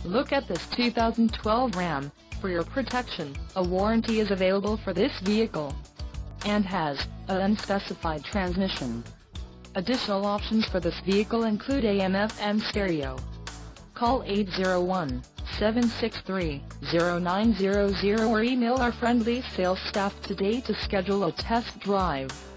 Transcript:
Look at this 2012 Ram. For your protection, a warranty is available for this vehicle, and has an unspecified transmission. Additional options for this vehicle include AM/FM stereo. Call 801-763-0900 or email our friendly sales staff today to schedule a test drive.